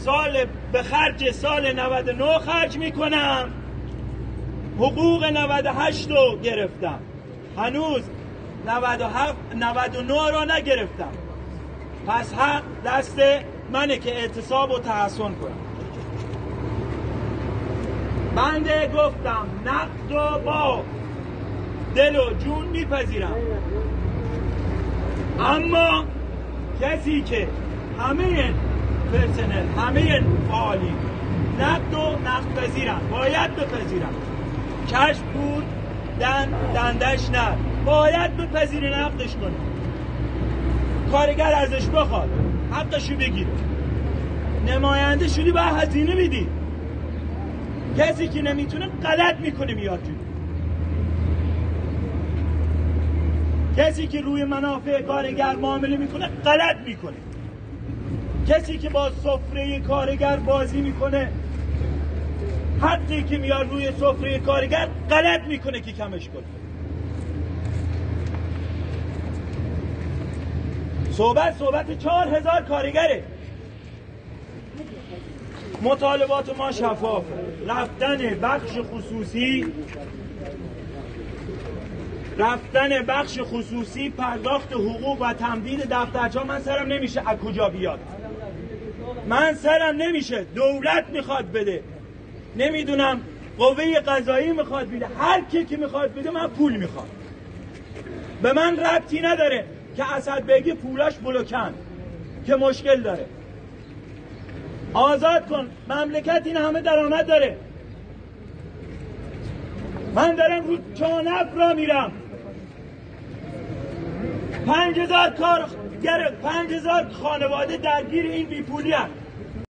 به خرج سال 99 خرج میکنم، حقوق 98 رو گرفتم، هنوز 99 رو نگرفتم. پس حق دست منه که اعتصاب و تحصن کنم. بنده گفتم نقد و با دل و جون میپذیرم، اما کسی که همه پرسنل، همه فعالین نقد و نقد پذیرم، باید بپذیرم. کشف بود دندش نه، باید بپذیری نقدش کنی. کارگر ازش بخواد حقشو بگیره. نماینده شدی باید هزینه میدی. کسی که نمیتونه غلط میکنه میاد تو. کسی که روی منافع کارگر معامله میکنه غلط میکنه. کسی که با سفره کارگر بازی میکنه، حقی که میاد روی سفره کارگر غلط میکنه که کمش کنه. صحبت 4000 کارگره. مطالبات ما شفافه. رفتن بخش خصوصی پرداخت حقوق و تمدید دفترچه‌ها من سرم نمیشه از کجا بیاد. من سرم نمیشه، دولت میخواد بده، نمیدونم قوه قضایی میخواد بده، هر کی که میخواد بده، من پول میخوام. به من ربطی نداره که اسدبگی پولاش بلوکن که مشکل داره. آزاد کن، مملکت این همه درآمد داره. من دارم رو چانف را میرم، 5000 کارگر، 5000 خانواده درگیر این بیپولی هست.